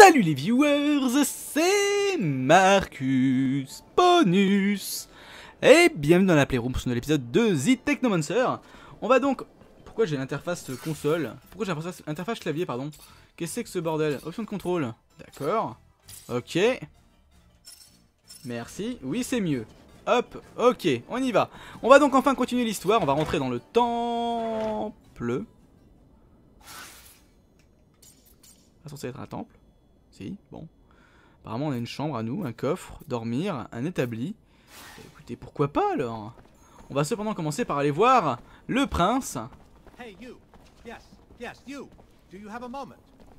Salut les viewers, c'est Marcus Bonus et bienvenue dans la Playroom pour ce nouvel épisode de The Technomancer. On va donc... Pourquoi j'ai l'interface console? Pourquoi j'ai l'interface clavier, pardon? Qu'est-ce que c'est que ce bordel? Option de contrôle. D'accord. Ok. Merci. Oui, c'est mieux. Hop, ok, on y va. On va donc enfin continuer l'histoire. On va rentrer dans le temple. Pas censé être un temple. Si, bon. Apparemment on a une chambre à nous, un coffre, dormir, un établi. Écoutez, pourquoi pas alors? On va cependant commencer par aller voir le prince. Hey you. Yes, you. Do you have a moment?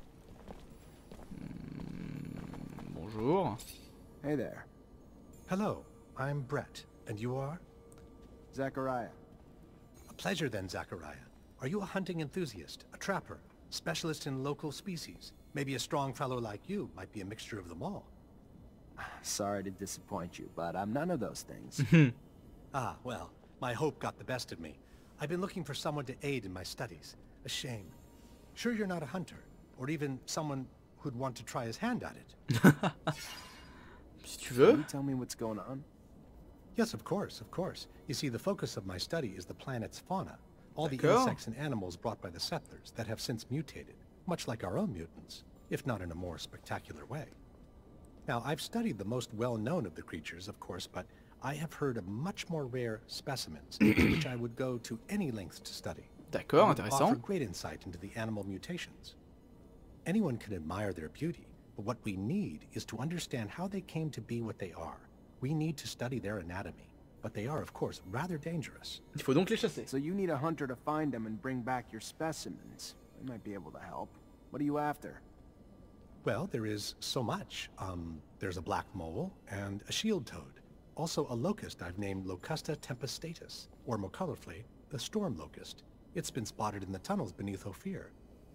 Bonjour. Hey there, Hello, I'm Brett. And you are? Zachariah. A pleasure then, Zachariah. Are you a hunting enthusiast, a trapper, specialist in local species? Maybe a strong fellow like you might be a mixture of them all. Sorry to disappoint you, but I'm none of those things. Ah, well, my hope got the best of me. I've been looking for someone to aid in my studies. A shame. Sure you're not a hunter, or even someone who'd want to try his hand at it? Si tu Can veux. you tell me what's going on? Yes, of course, of course. You see, the focus of my study is the planet's fauna. All the D'accord. insects and animals brought by the settlers that have since mutated, much like our own mutants, if not in a more spectacular way. Now, I've studied the most well-known of the creatures, of course, but I have heard of much more rare specimens, which I would go to any lengths to study. D'accord, They would offer intéressant. great insight into the animal mutations. Anyone can admire their beauty, but what we need is to understand how they came to be what they are. We need to study their anatomy, but they are, of course, rather dangerous. Il faut donc les chasser. So you need a hunter to find them and bring back your specimens. I might be able to help. What are you after? Well, there is so much. There's a black mole and a shield toad. Also a locust I've named Locusta tempestatus, or more colorfully, the storm locust. It's been spotted in the tunnels beneath Ophir.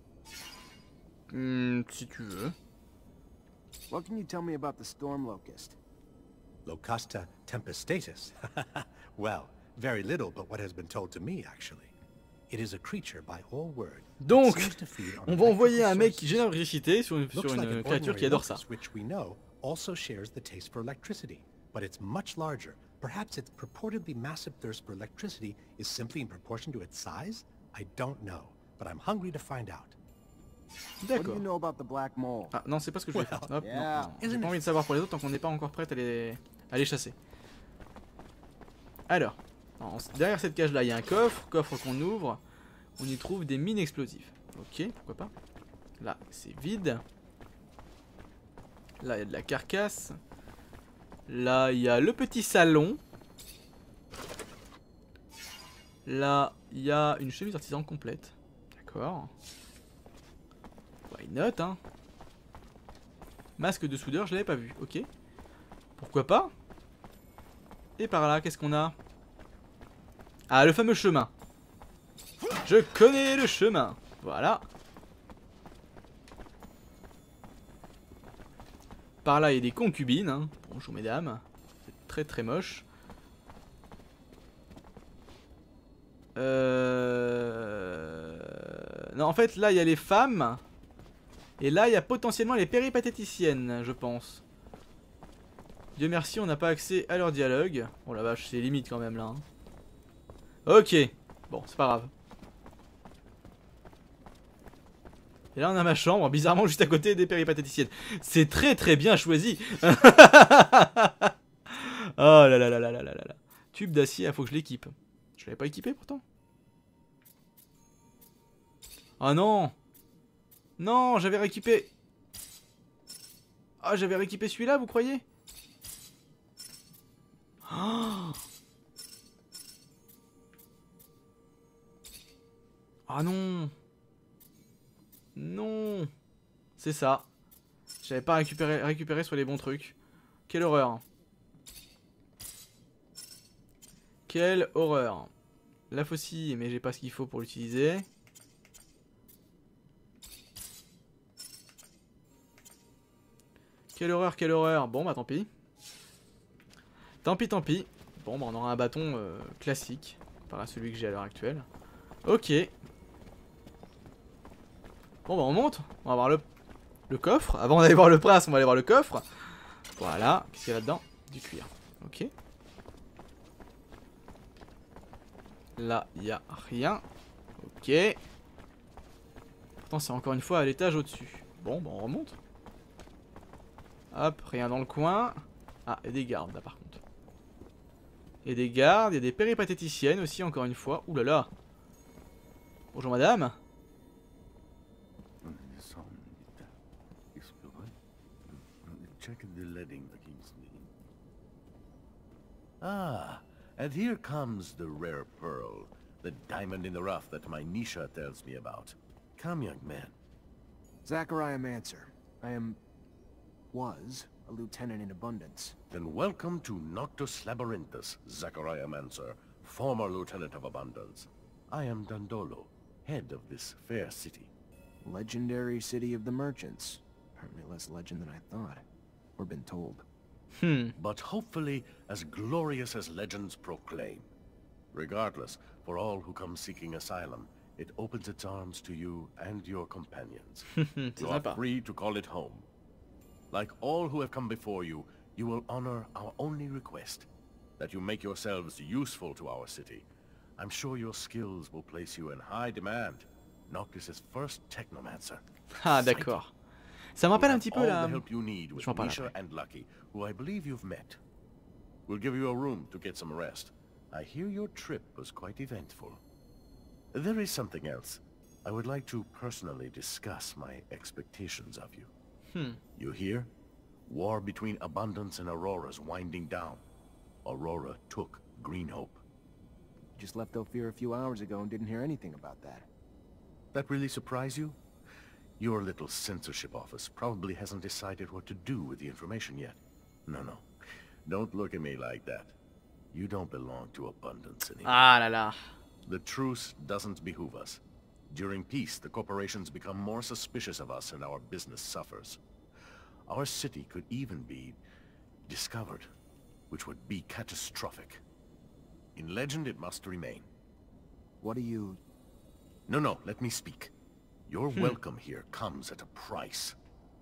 Si tu veux. What can you tell me about the storm locust? Locusta tempestatus? Well, very little but what has been told to me, actually. It is a creature by all word. that Donc, seems to feed on on va envoyer un mec electrical génère l'électricité sur une Looks like an créature qui ordinary adore ça. locust, which we know also shares the taste for electricity, but it's much larger. Perhaps its purportedly massive thirst for electricity is simply in proportion to its size? I don't know, but I'm hungry to find out. What do D'accord. you know about the black mole? Ah non, c'est pas ce que je vais faire. Hop, Yeah. non. J'ai pas envie de savoir pour les autres tant qu'on n'est pas encore prêt à les chasser. Alors, derrière cette cage là, il y a un coffre qu'on ouvre. On y trouve des mines explosives. Ok, pourquoi pas. Là, c'est vide. Là, il y a de la carcasse. Là, il y a le petit salon. Là, il y a une chemise artisan complète. D'accord. Why not, hein. Masque de soudeur, je l'avais pas vu. Ok. Pourquoi pas. Et par là, qu'est-ce qu'on a? Ah, le fameux chemin. Je connais le chemin. Voilà. Par là, il y a des concubines. Hein. Bonjour, mesdames. C'est très très moche. Non, en fait, là, il y a les femmes. Et là, il y a potentiellement les péripatéticiennes, je pense. Dieu merci, on n'a pas accès à leur dialogue. Oh la vache, c'est limite quand même là. Hein. Ok. Bon, c'est pas grave. Et là, on a ma chambre, bizarrement juste à côté des péripatéticiennes. C'est très très bien choisi. Oh là là là là là là là. Tube d'acier, il faut que je l'équipe. Je l'avais pas équipé pourtant. Ah non. Non, j'avais rééquipé. Ah, j'avais rééquipé celui-là, vous croyez? Oh. Ah non. Non. C'est ça. J'avais pas récupéré sur les bons trucs. Quelle horreur. Quelle horreur. La faucille, mais j'ai pas ce qu'il faut pour l'utiliser. Quelle horreur, quelle horreur. Bon, bah tant pis. Tant pis, tant pis. Bon, bah on aura un bâton classique, comparé à celui que j'ai à l'heure actuelle. Ok. Bon, bah on monte. On va voir le le coffre. Avant d'aller voir le prince, on va aller voir le coffre. Voilà, qu'est-ce qu'il y a là-dedans? Du cuir. Ok. Là, il n'y a rien. Ok. Pourtant, c'est encore une fois à l'étage au-dessus. Bon, on remonte. Hop, rien dans le coin. Ah, il y a des gardes là par contre. Il y a des gardes, il y a des péripatéticiennes aussi, encore une fois. Ouh là là. Bonjour madame. Ah, and here comes the rare pearl, the diamond in the rough that my Nisha tells me about. Come, young man. Zachariah Mancer. was a lieutenant in Abundance. Then welcome to Noctis Labyrinthus, Zachariah Mancer, former lieutenant of Abundance. I am Dandolo, head of this fair city. Legendary city of the merchants. Apparently less legend than I thought. Or been told. But hopefully as glorious as legends proclaim. Regardless, for all who come seeking asylum, it opens its arms to you and your companions. You are free to call it home. Like all who have come before you, you will honor our only request, that you make yourselves useful to our city. I'm sure your skills will place you in high demand. Noctis' first technomancer. Ah d'accord. Ça me rappelle un petit peu la... Je m'en parle après. And Lucky, who I believe you've met. We'll give you a room to get some rest. I hear your trip was quite eventful. There is something else. I would like to personally discuss my expectations of you. You hear? War between Abundance and Aurora's winding down. Aurora took Greenhope. Just left Ophir a few hours ago and didn't hear anything about that. That really surprise you? Your little censorship office probably hasn't decided what to do with the information yet. No. Don't look at me like that. You don't belong to Abundance anymore. Ah là là. The truce doesn't behoove us. During peace, the corporations become more suspicious of us and our business suffers. Our city could even be discovered, which would be catastrophic. In legend, it must remain. What do you... No, let me speak. Your welcome here comes at a price.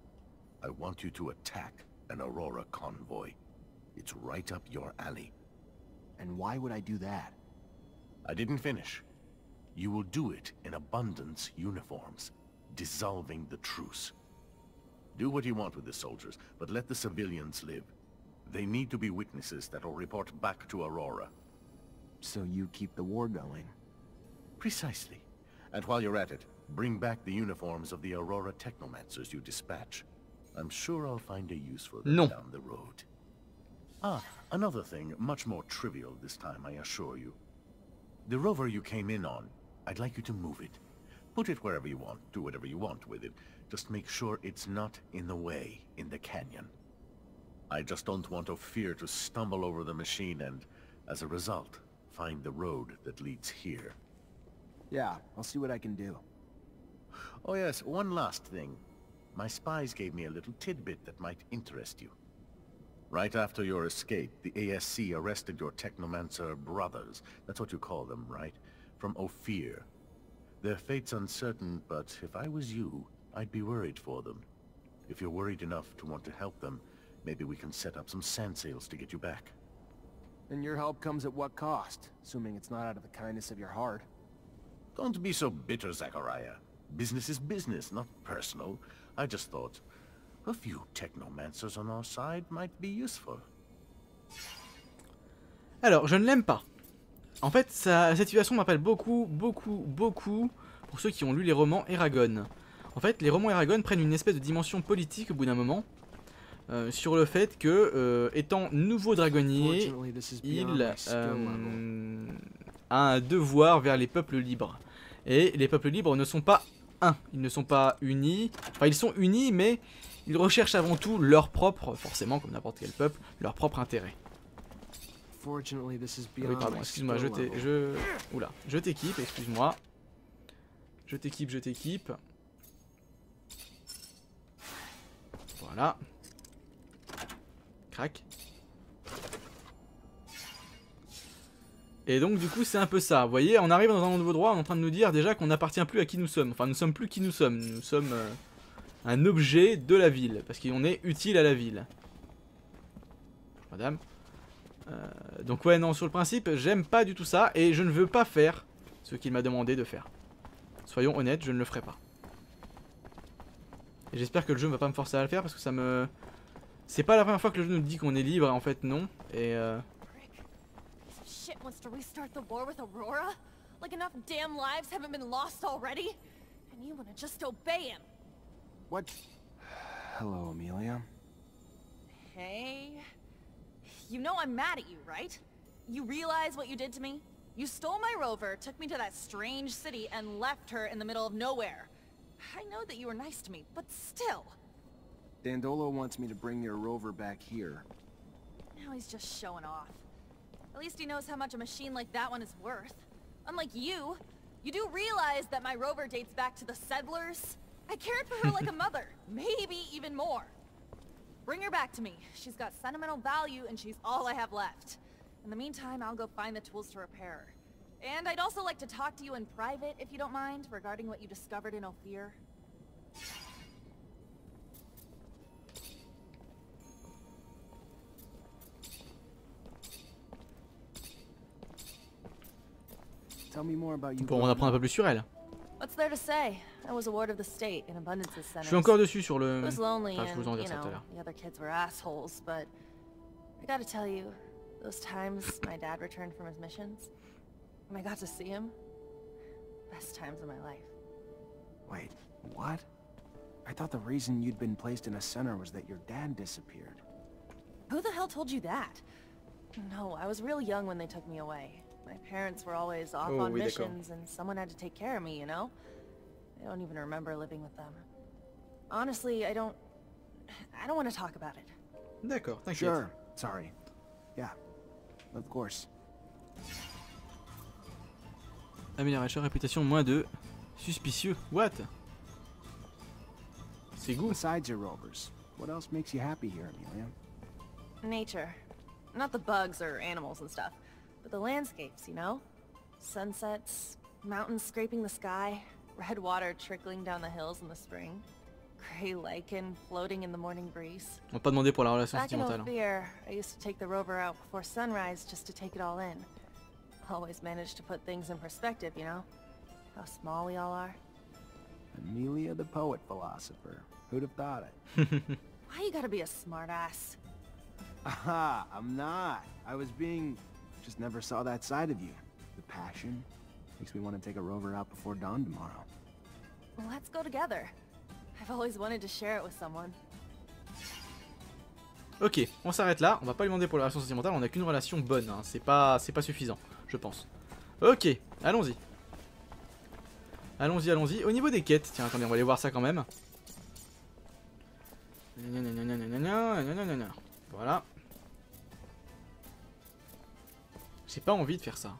I want you to attack an Aurora convoy. It's right up your alley. And why would I do that? I didn't finish. You will do it in Abundance uniforms, dissolving the truce. Do what you want with the soldiers, but let the civilians live. They need to be witnesses that will report back to Aurora. So you keep the war going? Precisely. And while you're at it, bring back the uniforms of the Aurora Technomancers you dispatch. I'm sure I'll find a use for them down the road. Ah, another thing, much more trivial this time, I assure you. The rover you came in on, I'd like you to move it. Put it wherever you want, do whatever you want with it. Just make sure it's not in the way in the canyon. I just don't want Ophir to stumble over the machine and, as a result, find the road that leads here. Yeah, I'll see what I can do. Oh yes, one last thing. My spies gave me a little tidbit that might interest you. Right after your escape, the ASC arrested your Technomancer brothers. That's what you call them, right? From Ophir. Their fate's uncertain, but if I was you, I'd be worried for them. If you're worried enough to want to help them, maybe we can set up some sand sails to get you back. And your help comes at what cost? Assuming it's not out of the kindness of your heart. Don't be so bitter, Zachariah. Business is business, not personal. I just thought a few Technomancers on our side might be useful. Alors, je ne l'aime pas. En fait, cette situation m'appelle beaucoup, pour ceux qui ont lu les romans Eragon. En fait, les romans Eragon prennent une espèce de dimension politique au bout d'un moment, sur le fait que, étant nouveau dragonnier, il a un devoir vers les peuples libres. Et les peuples libres ne sont pas un, ils ne sont pas unis, enfin ils sont unis mais ils recherchent avant tout leur propre, forcément comme n'importe quel peuple, leur propre intérêt. Oui pardon, excuse-moi, je t'équipe, excuse-moi. Je t'équipe. Voilà. Crac. Et donc du coup c'est un peu ça, vous voyez, on arrive dans un nouveau droit, on est en train de nous dire déjà qu'on n'appartient plus à qui nous sommes. Enfin nous sommes plus qui nous sommes, nous sommes un objet de la ville, parce qu'on est utile à la ville. Madame. Donc ouais, non, sur le principe, j'aime pas du tout ça, et je ne veux pas faire ce qu'il m'a demandé de faire. Soyons honnêtes, je ne le ferai pas. Et j'espère que le jeu ne va pas me forcer à le faire, parce que ça me... C'est pas la première fois que le jeu nous dit qu'on est libre, et en fait non, et Shit wants to restart the war with Aurora? Like enough damn lives haven't been lost already? And you wanna just obey him? What? Hello, Amelia. Hey... You know I'm mad at you, right? You realize what you did to me? You stole my rover, took me to that strange city, and left her in the middle of nowhere. I know that you were nice to me, but still. Dandolo wants me to bring your rover back here. Now he's just showing off. At least he knows how much a machine like that one is worth. Unlike you, you do realize that my rover dates back to the settlers? I cared for her like a mother, maybe even more. Bring her back to me. She's got sentimental value and she's all I have left. In the meantime, I'll go find the tools to repair her. And I'd also like to talk to you in private, if you don't mind, regarding what you discovered in Ophir. Tell me more about you. pour en apprendre un peu plus sur elle. What's there to say? I was a ward of the state in Abundance's Je suis center. encore dessus sur le... It was lonely Enfin, je vous en and, dire you ça tout à know, l'heure. the other kids were assholes, but I gotta tell you, those times my dad returned from his missions, and I got to see him, best times of my life. Wait, what? I thought the reason you'd been placed in a center was that your dad disappeared. Who the hell told you that? No, I was real young when they took me away. My parents were always off Oh, on oui, d'accord. missions, and someone had to take care of me, you know? I don't even remember living with them. Honestly, I don't want to talk about it. D'accord, t'inquiète. Sure, sorry. Yeah, of course. Amélioration, réputation, moins de... Suspicieux. What? C'est goût. Besides your rovers, what else makes you happy here, Amelia? Nature. Not the bugs or animals and stuff, but the landscapes, you know? Sunsets, mountains scraping the sky, red water trickling down the hills in the spring, gray lichen floating in the morning breeze. On va pas demander pour la relation Back in sentimentale. Ophir, I used to take the rover out before sunrise just to take it all in. Always managed to put things in perspective, you know? How small we all are. Amelia the poet philosopher. Who'd have thought it? Why you gotta be a smartass? Aha, I'm not. I was being... Just never saw that side of you. The passion. Makes me want to take a rover out before dawn tomorrow. Well, let's go together. I've always wanted to share it with someone. Ok, on s'arrête là. On va pas lui demander pour la relation sentimentale. On a qu'une relation bonne. Hein. C'est pas suffisant, je pense. Ok, allons-y. Allons-y, allons-y. Au niveau des quêtes, tiens, attendez, on va aller voir ça quand même. Voilà. J'ai pas envie de faire ça.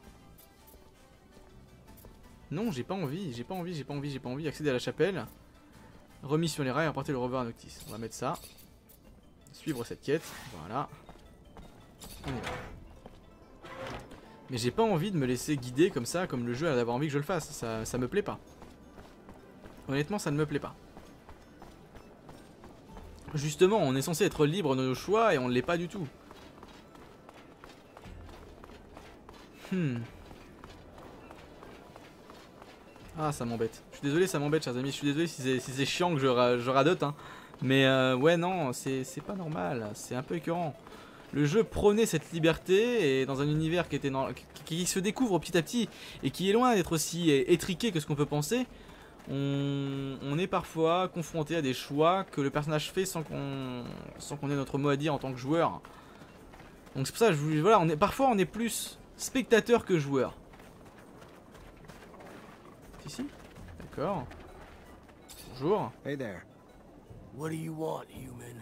Non, j'ai pas envie, j'ai pas envie. Accéder à la chapelle. Remis sur les rails, emporter le rover à Noctis. On va mettre ça. Suivre cette quête. Voilà. On y va. Mais j'ai pas envie de me laisser guider comme ça, comme le jeu a d'avoir envie que je le fasse. Ça me plaît pas. Honnêtement, ça ne me plaît pas. Justement, on est censé être libre de nos choix et on ne l'est pas du tout. Ah, ça m'embête. Je suis désolé, ça m'embête, chers amis. Je suis désolé si c'est chiant que je radote. Hein. Mais ouais, non, c'est pas normal. C'est un peu écœurant. Le jeu prônait cette liberté et dans un univers qui se découvre petit à petit et qui est loin d'être aussi étriqué que ce qu'on peut penser. On est parfois confronté à des choix que le personnage fait sans qu'on ait notre mot à dire en tant que joueur. Donc c'est pour ça que voilà, parfois on est plus spectateur que joueur. Ici, d'accord. Bonjour. Hey there. What do you want, human?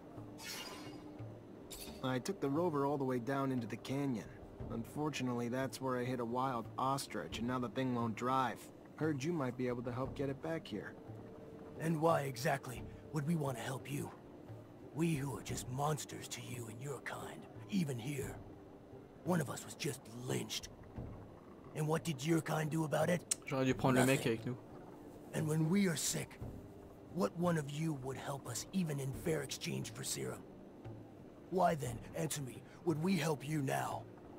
I took the rover all the way down into the canyon. Unfortunately, that's where I hit a wild ostrich, and now the thing won't drive. Heard you might be able to help get it back here. And why exactly would we want to help you? We who are just monsters to you and your kind, even here. One of us was just lynched. And what did your kind do about it? J'aurais dû prendre le mec avec nous. And when we are sick, what one of you would help us even in fair exchange for serum? Why then, answer me, would we help you now?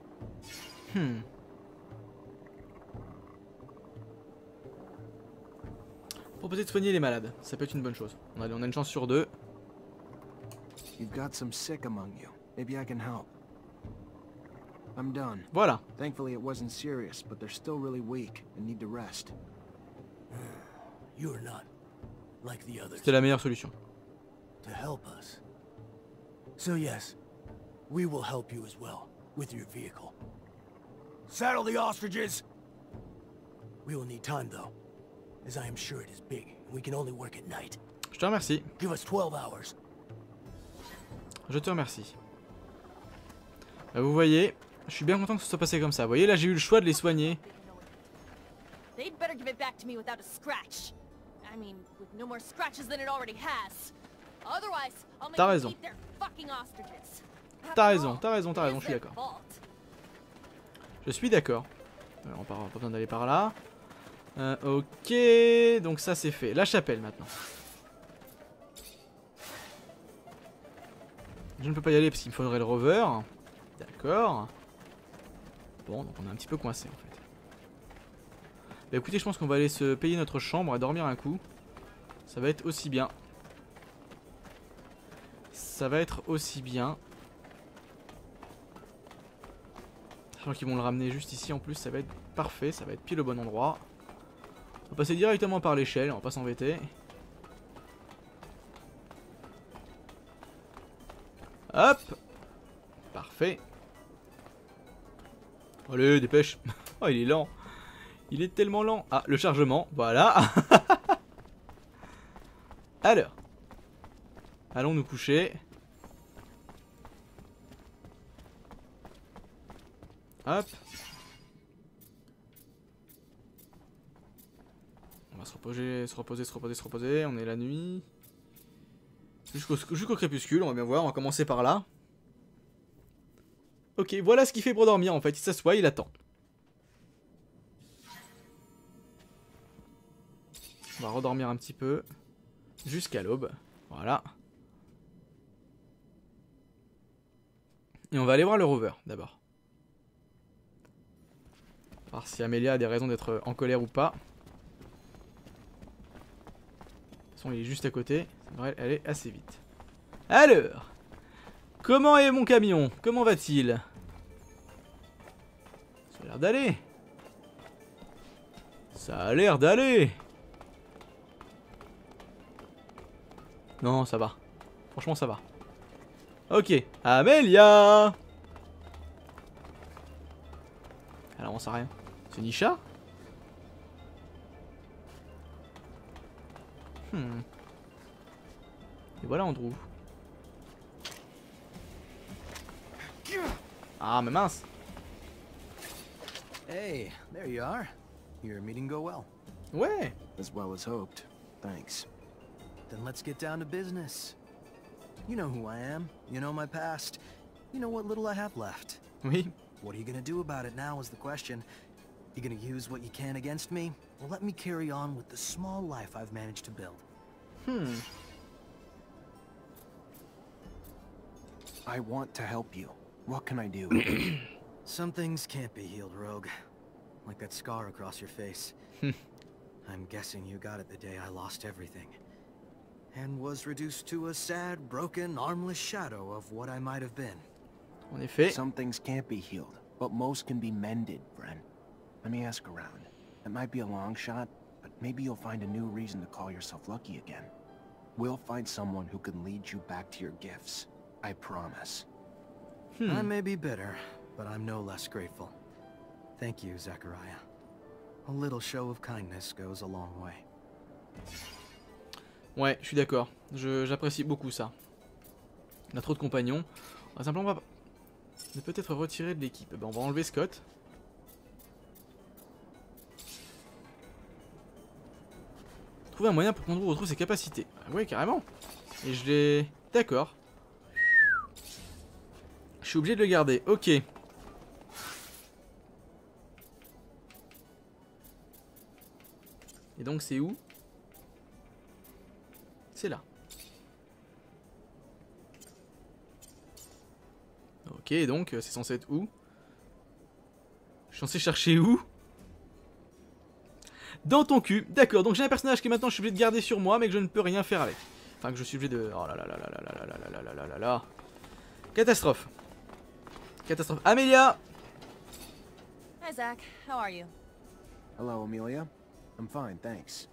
Proposer de soigner les malades, ça peut être une bonne chose. On a une chance sur 2. You've got some sick among you. Maybe I can help. I'm done. Voilà. Thankfully it wasn't serious, but they're still really weak and need to rest. You're not like the others. C'était la meilleure solution. To help us. So yes, we will help you as well, with your vehicle. Saddle the ostriches! We will need time though, as I am sure it is big, and we can only work at night. Je te remercie. Give us 12 hours. Je te remercie. Vous voyez, je suis bien content que ce soit passé comme ça. Vous voyez, là j'ai eu le choix de les soigner. They'd better give it back to me without a scratch. I mean, with no more scratches than it already has. Otherwise, I'll make them eat their fucking ostriches. T'as raison, je suis d'accord. Je suis d'accord. On n'a pas besoin d'aller par là. Ok, donc ça c'est fait. La chapelle maintenant. Je ne peux pas y aller parce qu'il me faudrait le rover. D'accord. Bon, donc on est un petit peu coincé en fait. Bah écoutez, je pense qu'on va aller se payer notre chambre et dormir un coup. Ça va être aussi bien. Ça va être aussi bien. Sachant qu'ils vont le ramener juste ici en plus, ça va être parfait, ça va être pile au bon endroit. On va passer directement par l'échelle, on va pas s'embêter. Hop. Parfait. Allez, dépêche. Oh, il est lent. Il est tellement lent. Ah, le chargement, voilà. Alors. Allons nous coucher. Hop. On va se reposer. On est la nuit. Jusqu'au crépuscule, on va bien voir. On va commencer par là. Ok, voilà ce qu'il fait pour dormir en fait. Il s'assoit, il attend. On va redormir un petit peu. Jusqu'à l'aube. Voilà. Et on va aller voir le rover d'abord. Voir si Amelia a des raisons d'être en colère ou pas. De toute façon, il est juste à côté. Ça devrait aller assez vite. Alors, comment est mon camion? Comment va-t-il? Ça a l'air d'aller. Ça a l'air d'aller. Non, ça va. Franchement, ça va. Ok, Amelia. Alors, on sait rien. C'est Nisha? Et voilà Andrew. Ah, mais mince. Hey, there you are. Your meeting go well? Ouais. As well as hoped. Thanks. Then let's get down to business. You know who I am. You know my past. You know what little I have left. Oui. What are you gonna do about it now is the question. You gonna use what you can against me? Or let me carry on with the small life I've managed to build? I want to help you. What can I do? Some things can't be healed, Rogue. Like that scar across your face. I'm guessing you got it the day I lost everything. And was reduced to a sad, broken, armless shadow of what I might have been. En effet. Some things can't be healed, but most can be mended, Bren. Let me ask around. It might be a long shot, but maybe you'll find a new reason to call yourself lucky again. We'll find someone who can lead you back to your gifts. I promise. I may be bitter, but I'm no less grateful. Thank you, Zachariah. A little show of kindness goes a long way. Ouais, je suis d'accord. J'apprécie beaucoup ça. On a trop de compagnons. On va simplement peut-être retirer de l'équipe. Ben, on va enlever Scott. Trouver un moyen pour qu'on retrouve ses capacités. Ah ouais, carrément. Et je l'ai... D'accord. Je suis obligé de le garder. Ok. Et donc c'est où? C'est là. Ok, donc c'est censé être où? Je suis censé chercher où? Dans ton cul. D'accord, donc j'ai un personnage qui maintenant je suis obligé de garder sur moi, mais que je ne peux rien faire avec. Enfin, que je suis obligé de... Oh là là là là là là là là là là là là. Catastrophe. Catastrophe. Amelia! Hi, Zach. How are you? Hello, Amelia. I'm fine, thanks.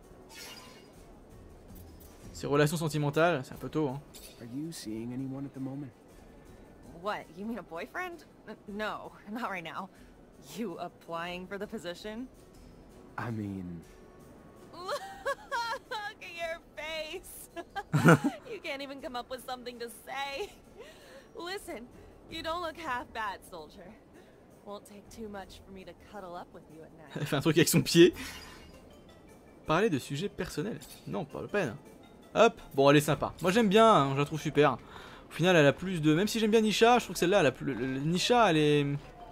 Ces relations sentimentales, c'est un peu tôt, hein. Are you seeing anyone at the moment? What, you mean a boyfriend? No, not right now. You applying for the position? I mean... Look at your face! You can't even come up with something to say. Listen, you don't look half bad, soldier. Won't take too much for me to cuddle up with you at night. Elle fait un truc avec son pied. Parler de sujets personnels. Non, pas la peine. Hop, bon elle est sympa. Moi j'aime bien, hein, je la trouve super. Au final elle a plus de... Même si j'aime bien Nisha, je trouve que celle-là, elle a plus... Nisha elle est...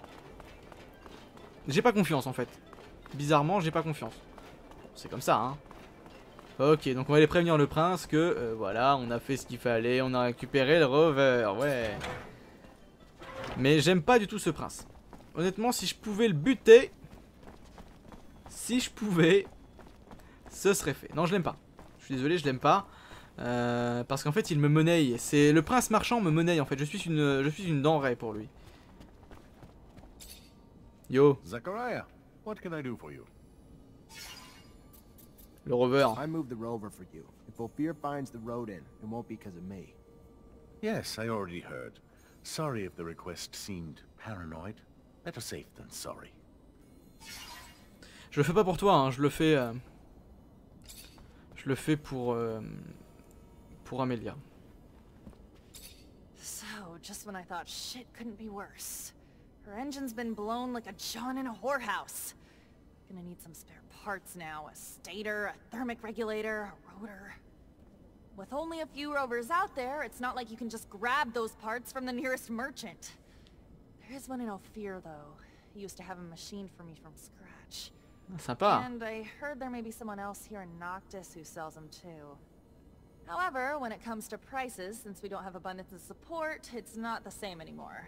J'ai pas confiance en fait. Bizarrement j'ai pas confiance. C'est comme ça hein. Ok, donc on va aller prévenir le prince que voilà, on a fait ce qu'il fallait, on a récupéré le rover, ouais. Mais j'aime pas du tout ce prince. Honnêtement, si je pouvais le buter, si je pouvais, ce serait fait. Non, je l'aime pas. Je suis désolé, je l'aime pas. Parce qu'en fait, il me monnaie. C'est le prince marchand me monnaie en fait. Je suis une denrée pour lui. Yo. Zachariah, what can I do for you? Le rover. I moved the rover for you. If Ophir finds the road in, it won't be because of me. Yes, I already heard. Sorry if the request seemed paranoid. Better safe than sorry. Je le fais pas pour toi, hein. Je le fais pour Amelia. So, just when I thought shit couldn't be worse. Her engine's been blown like a John in a whorehouse. Gonna need some spare parts now. A stator, a thermic regulator, a rotor. With only a few rovers out there, it's not like you can just grab those parts from the nearest merchant. There is one in Ophir, though. He used to have a machine for me from scratch. Sympa. And I heard there may be someone else here in Noctis who sells them too. However, when it comes to prices, since we don't have abundance of support, it's not the same anymore.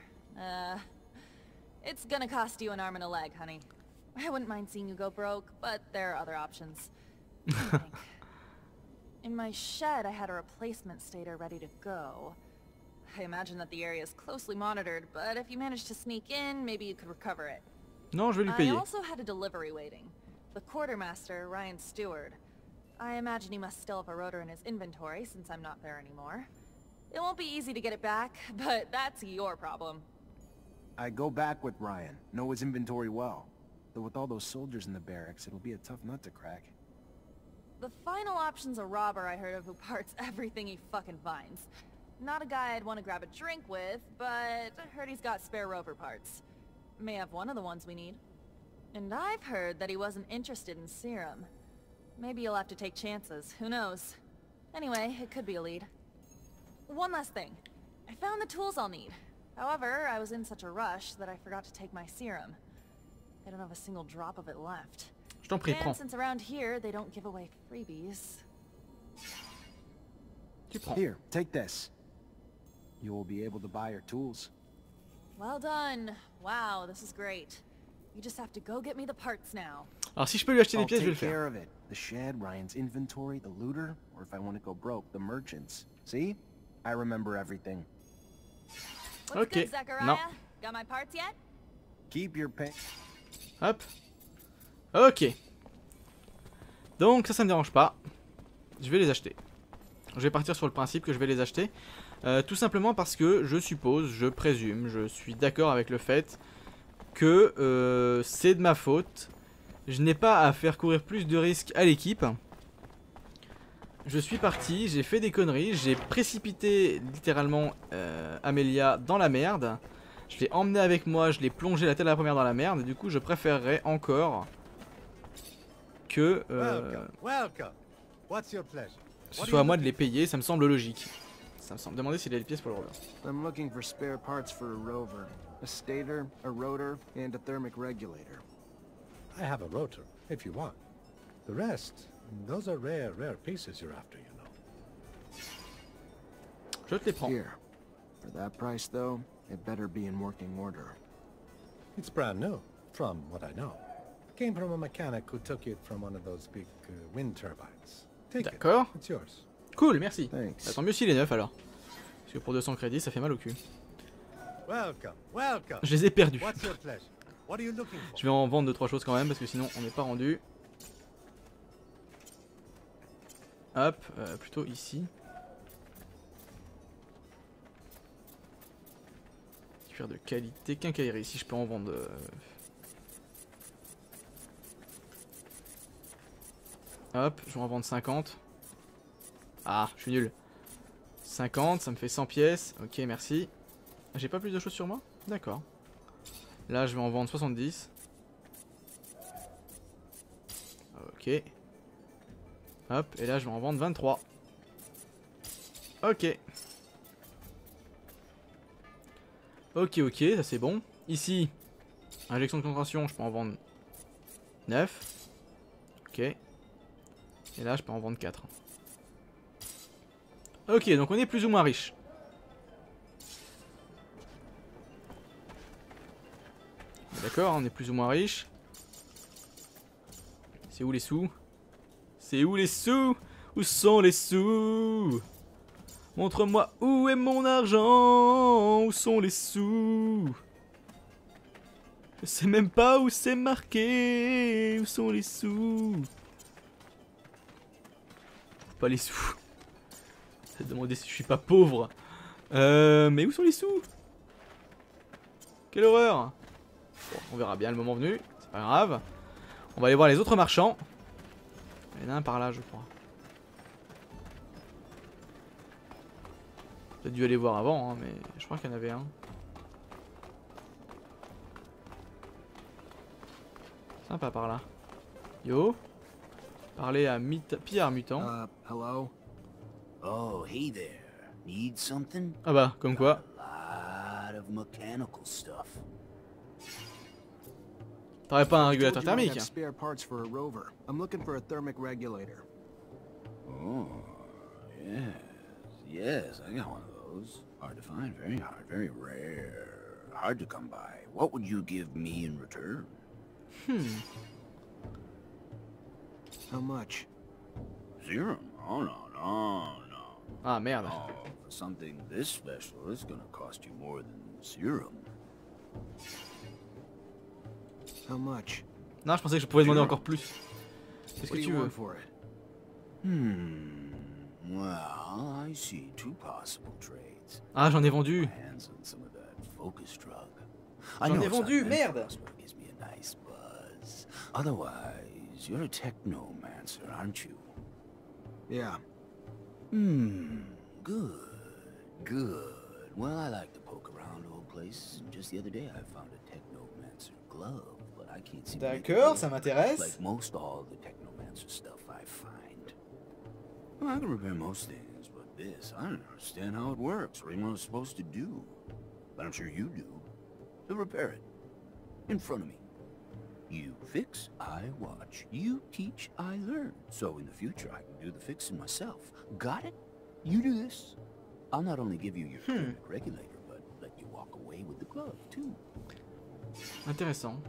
It's gonna cost you an arm and a leg, honey. I wouldn't mind seeing you go broke, but there are other options. What do you think? In my shed, I had a replacement stator ready to go. I imagine that the area is closely monitored, but if you manage to sneak in, maybe you could recover it. Non, je vais lui I payer. also had a delivery waiting. The quartermaster, Ryan Stewart. I imagine he must still have a rotor in his inventory since I'm not there anymore. It won't be easy to get it back, but that's your problem. I go back with Ryan. Know his inventory well. Though with all those soldiers in the barracks, it'll be a tough nut to crack. The final option's a robber I heard of who parts everything he fucking finds. Not a guy I'd want to grab a drink with, but I heard he's got spare rover parts. May have one of the ones we need. And I've heard that he wasn't interested in serum. Maybe you'll have to take chances, who knows. Anyway, it could be a lead. One last thing. I found the tools I'll need. However, I was in such a rush that I forgot to take my serum. I don't have a single drop of it left. Je t'en prie, And prends. since around here they don't give away freebies. Tu prends. Here, take this. You will be able to buy your tools. Well done. Wow, this is great. You just have to go get me the parts now. Alors si je peux lui acheter des I'll pièces, je vais le take faire. care of it. The shed, Ryan's inventory, the looter, or if I want to go broke, the merchants. See? I remember everything. What's Okay, good, Zachariah? no. Got my parts yet? Keep your pay. Hop. Ok. Donc ça me dérange pas. Je vais les acheter. Je vais partir sur le principe que je vais les acheter. Tout simplement parce que je suppose, je présume, je suis d'accord avec le fait que c'est de ma faute. Je n'ai pas à faire courir plus de risques à l'équipe. Je suis parti, j'ai fait des conneries, j'ai précipité littéralement Amelia dans la merde. Je l'ai emmené avec moi, je l'ai plongé la tête à la première dans la merde. Et du coup, je préférerais encore que Welcome. What's your pleasure? ce soit à moi de les payer. Ça me semble logique. Ça me semble demander s'il a des pièces pour le rover. I'm looking for spare parts for a rover. A stator, a rotor, and a thermic regulator. I have a rotor, if you want. The rest, those are rare pieces you're after, you know. Je te les prends. Here. For that price, though, it better be in working order. It's brand new, from what I know. Came from a mechanic who took it from one of those big wind turbines. Take it. D'accord. It's yours. Cool, merci. Thanks. Bah, tant mieux s'il est neuf alors. Parce que pour 200 crédits, ça fait mal au cul. Welcome, welcome. Je les ai perdus. What's your pleasure? What are you looking for? Je vais en vendre 2-3 choses quand même parce que sinon on n'est pas rendu. Hop, plutôt ici. Cuir de qualité, quincaillerie. Si je peux en vendre. Hop, je vais en vendre 50. Ah, je suis nul. 50, ça me fait 100 pièces. Ok, merci. J'ai pas plus de choses sur moi? D'accord. Là, je vais en vendre 70. Ok. Hop, et là, je vais en vendre 23. Ok. Ok, ça c'est bon. Ici, injection de concentration, je peux en vendre 9. Ok. Et là, je peux en vendre 4. Ok, donc on est plus ou moins riche. D'accord, on est plus ou moins riche. C'est où les sous? C'est où les sous? Où sont les sous? Montre-moi où est mon argent? Où sont les sous? Je sais même pas où c'est marqué. Où sont les sous? Pas les sous. Je vais demander si je suis pas pauvre. Mais où sont les sous? Quelle horreur! Bon, on verra bien le moment venu. C'est pas grave. On va aller voir les autres marchands. Il y en a un par là, je crois. J'ai dû aller voir avant, hein, mais je crois qu'il y en avait un. Sympa par là. Yo. Parler à Pierre Mutant. Hello? Oh, hey there. Need something? Ah bah, comme quoi. A lot of mechanical stuff. T'aurais pas un I régulateur told you I thermique? got spare parts for a rover. I'm looking for a thermic regulator. Oh, yes. Yes, I got one of those. Hard to find, very hard, very rare. Hard to come by. What would you give me in return? How much? Zero? Oh, no. Ah merde. Oh, for something this special, it's gonna cost you more than serum. How much? Non, je pensais que je pouvais demander encore plus. Qu'est-ce What que do tu you veux? want for it? Well, I see two possible trades. Ah, j'en ai vendu. Hands on some of that focus drug. J'en ai vendu, merde. It gives me a nice buzz. Otherwise, you're a technomancer, aren't you? Yeah. Good. Well, I like to poke around old places. Just the other day, I found a technomancer glove, but I can't see. D'accord, ça m'intéresse. Like most all the technomancer stuff I find. Well, I can repair most things, but this, I don't understand how it works or even what it's supposed to do. But I'm sure you do. So repair it. In front of me. You fix, I watch. You teach, I learn. So in the future, I can do the fixing myself. Got it? You do this. I'll not only give you your thermic regulator, but let you walk away with the glove, too. Intéressant.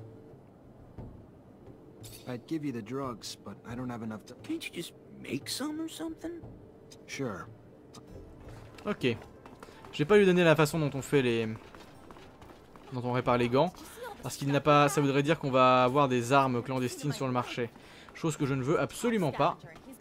I'd give you the drugs, but I don't have enough to... Can't you just make some or something? Sure. Ok. Je vais pas lui donner la façon dont on fait les... dont on répare les gants. Parce qu'il n'a pas... ça voudrait dire qu'on va avoir des armes clandestines sur le marché. Chose que je ne veux absolument pas.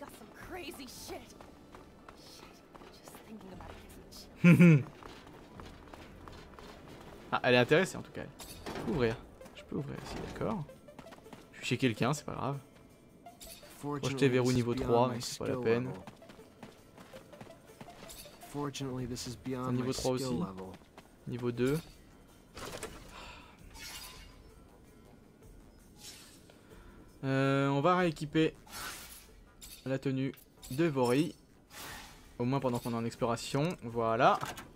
Ah, elle est intéressée en tout cas. Je peux ouvrir. Je peux ouvrir ici, d'accord. Je suis chez quelqu'un, c'est pas grave. Projeter verrou niveau 3, donc c'est pas la peine. C'est niveau 3 aussi. Niveau 2. On va rééquiper la tenue de Vori. Au moins pendant qu'on est en exploration. Voilà.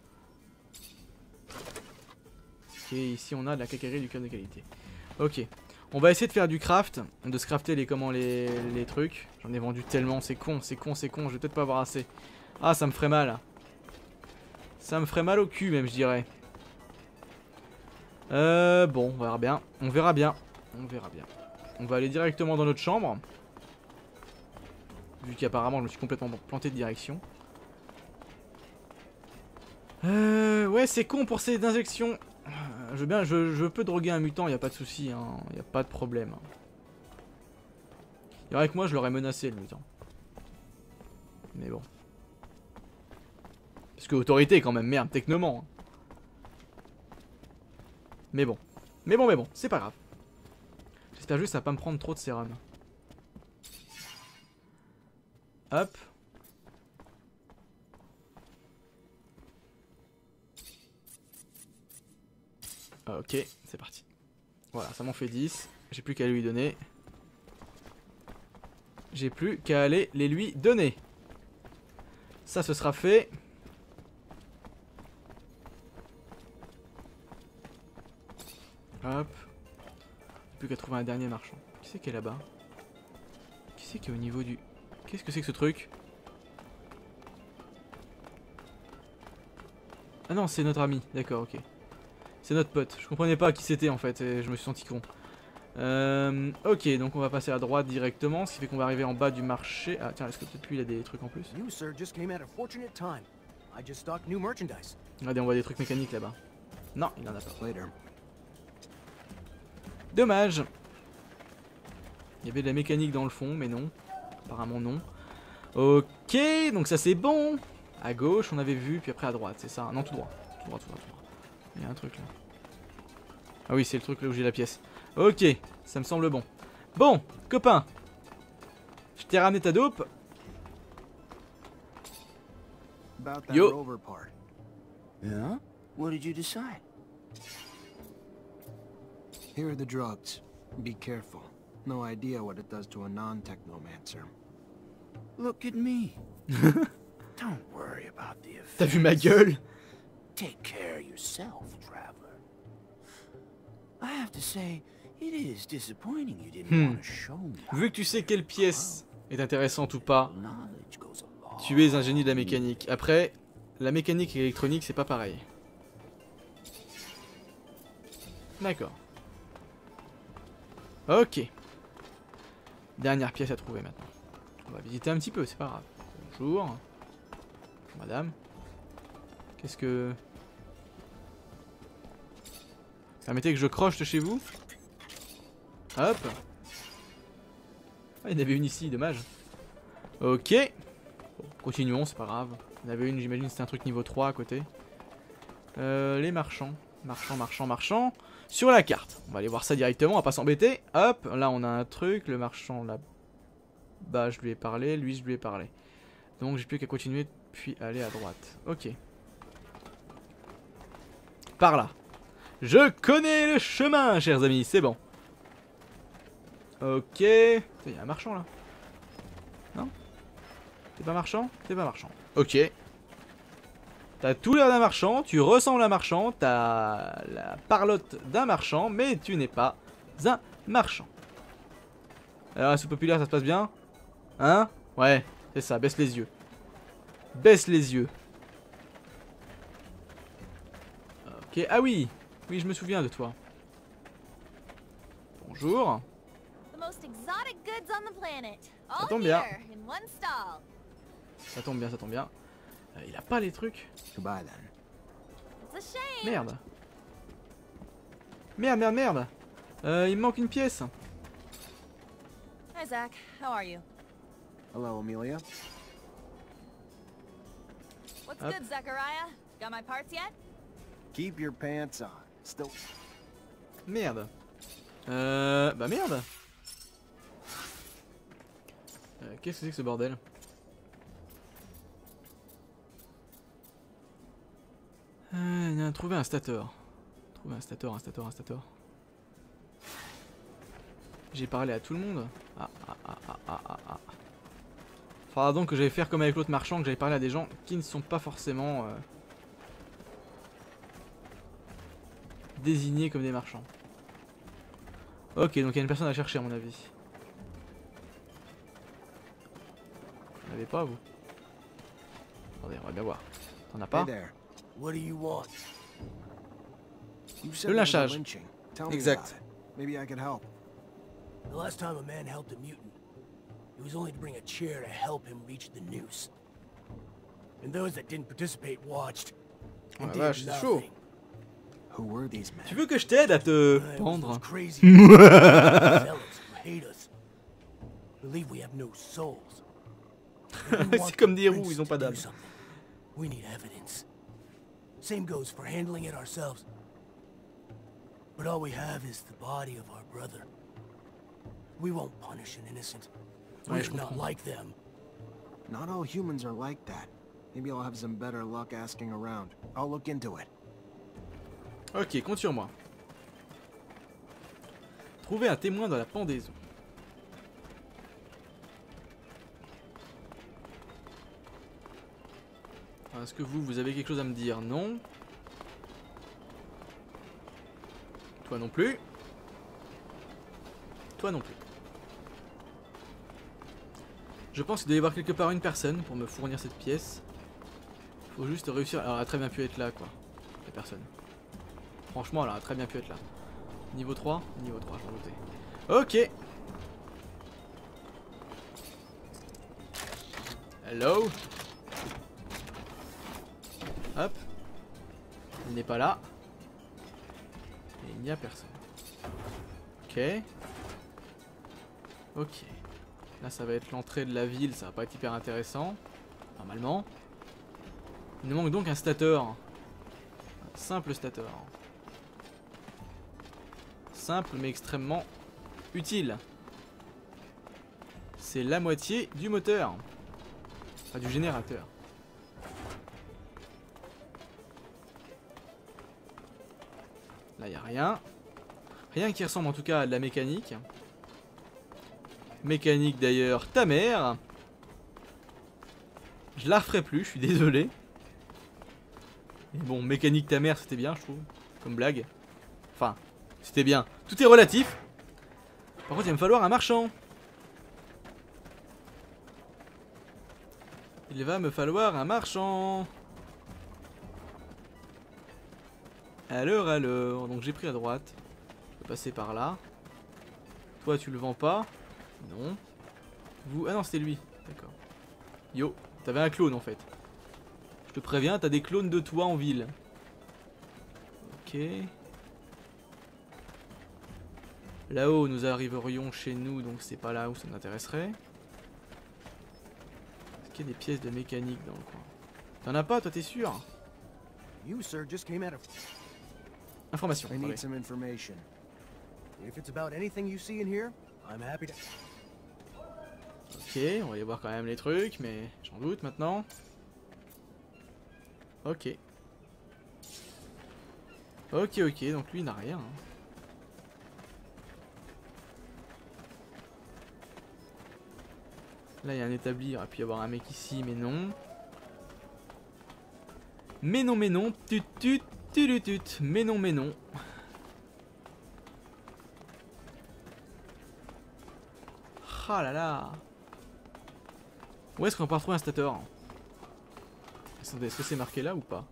Et ici on a de la cacaillerie du cœur de qualité. Ok. On va essayer de faire du craft. De se crafter les trucs. J'en ai vendu tellement, c'est con, je vais peut-être pas avoir assez. Ah, ça me ferait mal. Ça me ferait mal au cul même, je dirais. Bon, on verra bien. On verra bien. On verra bien. On va aller directement dans notre chambre. Vu qu'apparemment je me suis complètement planté de direction. Ouais, c'est con pour ces injections. Je peux droguer un mutant, y a pas de souci, hein. Y a pas de problème. Il y aurait que moi, je l'aurais menacé le mutant. Mais bon. Parce que autorité quand même, merde, technement. Mais bon. Mais bon, c'est pas grave. J'espère juste que ça va pas me prendre trop de sérum. Hop. Ok, c'est parti. Voilà, ça m'en fait 10. J'ai plus qu'à lui donner. J'ai plus qu'à aller les lui donner. Ça, ce sera fait. Hop. Plus qu'à trouver un dernier marchand. Qui c'est qui est là-bas? Qui c'est qui est au niveau du... Qu'est-ce que c'est que ce truc? Ah non, c'est notre ami. D'accord, ok. C'est notre pote. Je comprenais pas qui c'était en fait et je me suis senti con. Ok, donc on va passer à droite directement, ce qui fait qu'on va arriver en bas du marché. Ah tiens, est-ce que peut-être lui il a des trucs en plus? Regardez, on voit des trucs mécaniques là-bas. Non, il en a pas. Dommage. Il y avait de la mécanique dans le fond, mais non. Apparemment non. Ok, donc ça c'est bon. À gauche, on avait vu, puis après à droite, c'est ça? Non, tout droit. Tout droit. Il y a un truc là. Ah oui, c'est le truc là où j'ai la pièce. Ok, ça me semble bon. Bon, copain. Je t'ai ramené ta dope. Yo. Yeah? What did you decide? Here are the drugs. Be careful. No idea what it does to a non-technomancer. Look at me. Don't worry about the effects. T'as vu ma gueule? Take care of yourself, traveler. I have to say, it is disappointing you didn't want to show me. Vu que tu sais quelle pièce est intéressante ou pas, Knowledge goes a long tu es un génie de la mécanique. Après, la mécanique et l'électronique, c'est pas pareil. D'accord. Ok. Dernière pièce à trouver maintenant. On va visiter un petit peu, c'est pas grave. Bonjour. Madame. Qu'est-ce que... Permettez que je croche de chez vous. Hop. Ah, il y en avait une ici, dommage. Ok. Bon, continuons, c'est pas grave. Il y en avait une, j'imagine c'était un truc niveau 3 à côté. Les marchands. Marchands. Sur la carte. On va aller voir ça directement, on va pas s'embêter. Hop, là on a un truc. Le marchand là-bas, je lui ai parlé. Lui, je lui ai parlé. Donc j'ai plus qu'à continuer puis aller à droite. Ok. Par là. Je connais le chemin, chers amis, c'est bon. Ok. Il y a un marchand là. Non? T'es pas marchand? T'es pas marchand. Ok. T'as tout l'air d'un marchand, tu ressembles à un marchand, t'as la parlotte d'un marchand, mais tu n'es pas un marchand. Alors la soupe populaire, ça se passe bien? Hein? Ouais, c'est ça, baisse les yeux. Baisse les yeux. Ok, ah oui! Oui, je me souviens de toi. Bonjour. Ça tombe bien. Ça tombe bien, ça tombe bien. Il a pas les trucs. Merde. Merde. Il me manque une pièce. Hi Zach, how are you? Hello, Amelia. What's good, Zachariah? Got my parts yet? Keep your pants on. Still. Merde. Bah merde. Qu'est-ce que c'est que ce bordel? Trouver un stator. Trouver un stator. J'ai parlé à tout le monde. Faudra donc que j'aille faire comme avec l'autre marchand, que j'aille parler à des gens qui ne sont pas forcément désignés comme des marchands. Ok, donc il y a une personne à chercher à mon avis. Vous n'avez pas, vous? Attendez, on va bien voir. T'en as pas? Hey there. What do you want? You said Le there was a lynchage. lynching. Tell me Exact. about it. Maybe I could help. The last time a man helped a mutant, it was only to bring a chair to help him reach the noose. And those that didn't participate watched. Oh And la did vache, c'est chaud. nothing. Who were these men? Tu veux que je t'aide à te It was pendre? those crazy fellas who hate us. Believe we have no souls. If we want C'est comme the des roues, prince ils ont pas to do d'âme. something, we need evidence. Same goes for handling it ourselves. But all we have is the body of our brother. We won't punish an innocent. Ouais, je We're not comprends. like them. Not all humans are like that. Maybe I'll have some better luck asking around. I'll look into it. Ok, compte sur moi. Trouver un témoin dans la pendaison. Est-ce que vous avez quelque chose à me dire? Non. Toi non plus. Toi non plus. Je pense qu'il doit y avoir quelque part une personne pour me fournir cette pièce. Faut juste réussir. Alors elle a très bien pu être là quoi. La personne. Franchement elle a très bien pu être là. Niveau 3? Niveau 3 j'en doutais. Ok. Hello. Hop. Il n'est pas là. Et il n'y a personne. Ok. Ok. Là ça va être l'entrée de la ville, ça va pas être hyper intéressant. Normalement. Il nous manque donc un stateur. Un simple stateur. Simple mais extrêmement utile. C'est la moitié du moteur. Enfin du générateur. Là y a rien. Rien qui ressemble en tout cas à de la mécanique. Mécanique d'ailleurs ta mère. Je la referai plus, je suis désolé. Et bon, mécanique ta mère c'était bien je trouve. Comme blague. Enfin, c'était bien. Tout est relatif. Par contre il va me falloir un marchand. Il va me falloir un marchand. Alors, donc j'ai pris à droite. Je peux passer par là. Toi tu le vends pas. Non. Vous, ah non c'était lui. D'accord. Yo, t'avais un clone en fait. Je te préviens, t'as des clones de toi en ville. Ok. Là-haut nous arriverions chez nous, donc c'est pas là où ça nous intéresserait. Est-ce qu'il y a des pièces de mécanique dans le coin? T'en as pas, toi t'es sûr? You, sir, just came out of... Information. I attendez. need some information. If it's about anything you see in here, I'm happy to... Ok, on va y voir quand même les trucs, mais j'en doute maintenant. Ok. Ok, ok, donc lui il n'a rien. Hein. Là il y a un établi, il aurait pu y avoir un mec ici, mais non. Mais non, tut, mais non, mais non. Ah là là. Où est-ce qu'on peut retrouver un stateur? Attendez, est-ce que c'est marqué là ou pas?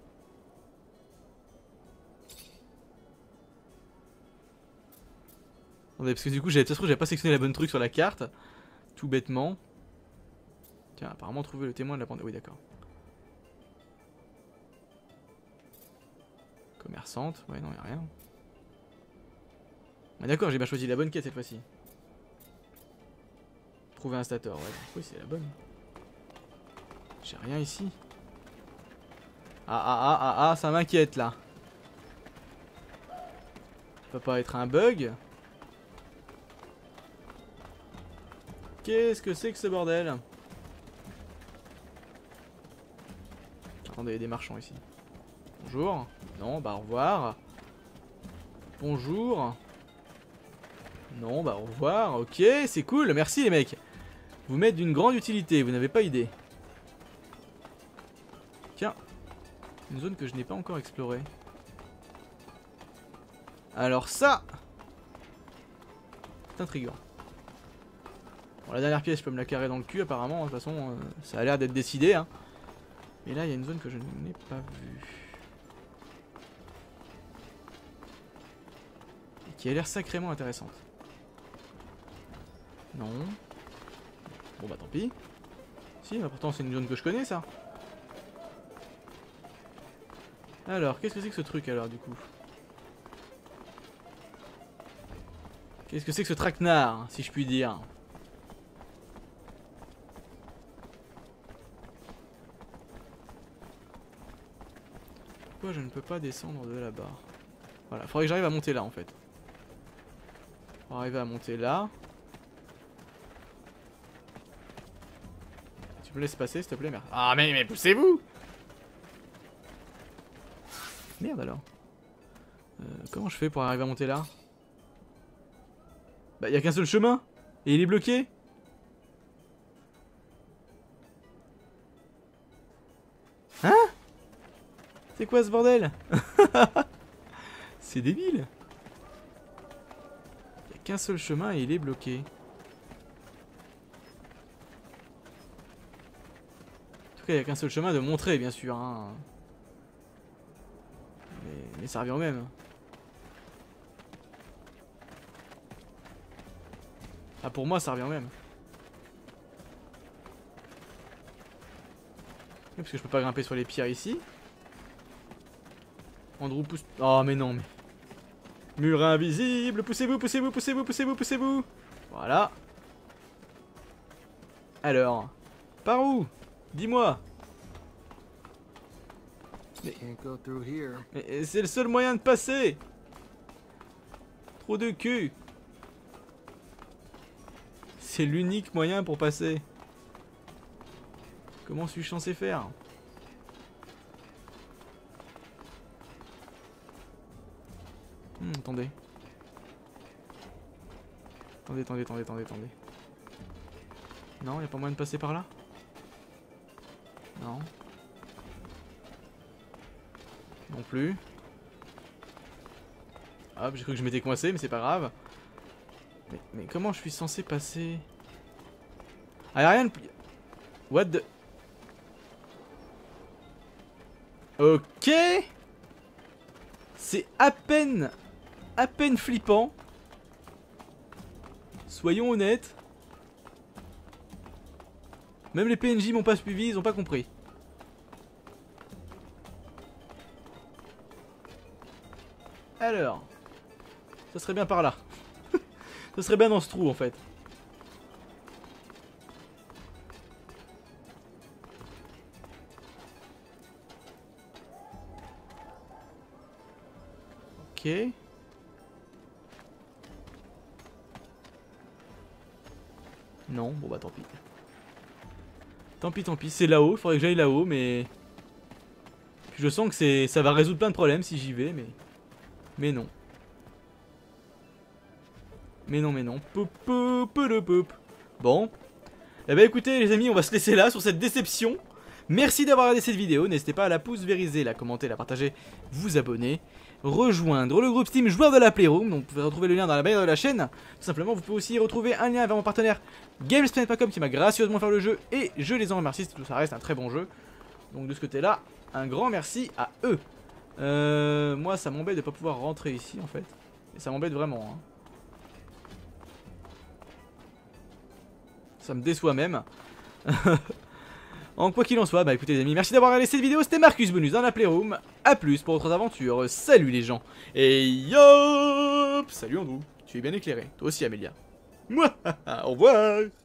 Attendez, parce que du coup, j'avais pas sélectionné la bonne truc sur la carte. Tout bêtement. Tiens, apparemment, trouver le témoin de la bande. Oui, d'accord. Commerçante. Ouais, non, y'a rien. Ah, d'accord, j'ai bien choisi la bonne quête cette fois-ci. Trouver un stateur, ouais. Oui, c'est la bonne. J'ai rien ici. Ah, ça m'inquiète là. Ça peut pas être un bug. Qu'est-ce que c'est que ce bordel? Attendez, il y a des marchands ici. Bonjour. Non, bah au revoir. Bonjour. Non, bah au revoir. Ok, c'est cool. Merci les mecs. Vous m'êtes d'une grande utilité, vous n'avez pas idée. Tiens. Une zone que je n'ai pas encore explorée. Alors ça, c'est intriguant. Bon, la dernière pièce, je peux me la carrer dans le cul apparemment. De toute façon, ça a l'air d'être décidé. Hein. Mais là, il y a une zone que je n'ai pas vue. Et qui a l'air sacrément intéressante. Non. Bon bah tant pis. Si, bah pourtant c'est une zone que je connais ça. Alors, qu'est-ce que c'est que ce truc alors du coup? Qu'est-ce que c'est que ce traquenard, si je puis dire? Pourquoi je ne peux pas descendre de là-bas? Voilà, faudrait que j'arrive à monter là en fait. Faut arriver à monter là. Tu me laisses passer s'il te plaît, merde. Ah mais poussez-vous! Merde alors. Comment je fais pour arriver à monter là? Bah y a qu'un seul chemin. Et il est bloqué. Hein? C'est quoi ce bordel? C'est débile. Y a qu'un seul chemin et il est bloqué. En tout cas y a qu'un seul chemin de montrer bien sûr hein. Mais ça revient au même. Ah pour moi ça revient au même. Oui, parce que je peux pas grimper sur les pierres ici. Andrew pousse... Oh mais non mais... Mur invisible, poussez-vous, poussez-vous, poussez-vous, poussez-vous, poussez-vous. Voilà. Alors, par où? Dis-moi. Mais c'est le seul moyen de passer. Trop de cul. C'est l'unique moyen pour passer. Comment suis-je censé faire? Attendez. Attendez. Non, y a pas moyen de passer par là? Non. Non plus. Hop, j'ai cru que je m'étais coincé, mais c'est pas grave. Mais comment je suis censé passer? Ah, y'a rien de... What the... Ok. C'est à peine flippant. Soyons honnêtes. Même les PNJ m'ont pas suivi, ils ont pas compris. Alors, ça serait bien par là. Ça serait bien dans ce trou en fait. Ok. Non, bon bah tant pis. Tant pis, c'est là-haut, il faudrait que j'aille là-haut, mais... Je sens que ça va résoudre plein de problèmes si j'y vais, mais non. Mais non. Bon. Eh ben écoutez les amis, on va se laisser là sur cette déception. Merci d'avoir regardé cette vidéo. N'hésitez pas à la pouce vériser, la commenter, la partager, vous abonner, rejoindre le groupe Steam joueur de la Playroom. Donc vous pouvez retrouver le lien dans la barre de la chaîne. Tout simplement, vous pouvez aussi retrouver un lien vers mon partenaire Gamesplanet.com qui m'a gracieusement fait le jeu. Et je les en remercie, tout ça reste un très bon jeu. Donc de ce côté-là, un grand merci à eux. Moi ça m'embête de pas pouvoir rentrer ici en fait. Et ça m'embête vraiment hein. Ça me déçoit même. En quoi qu'il en soit, bah écoutez les amis, merci d'avoir regardé cette vidéo. C'était Marcus Bonus dans la Playroom. A plus pour d'autres aventures. Salut les gens. Et yop. Salut Andrew. Tu es bien éclairé. Toi aussi Amélia. Au revoir.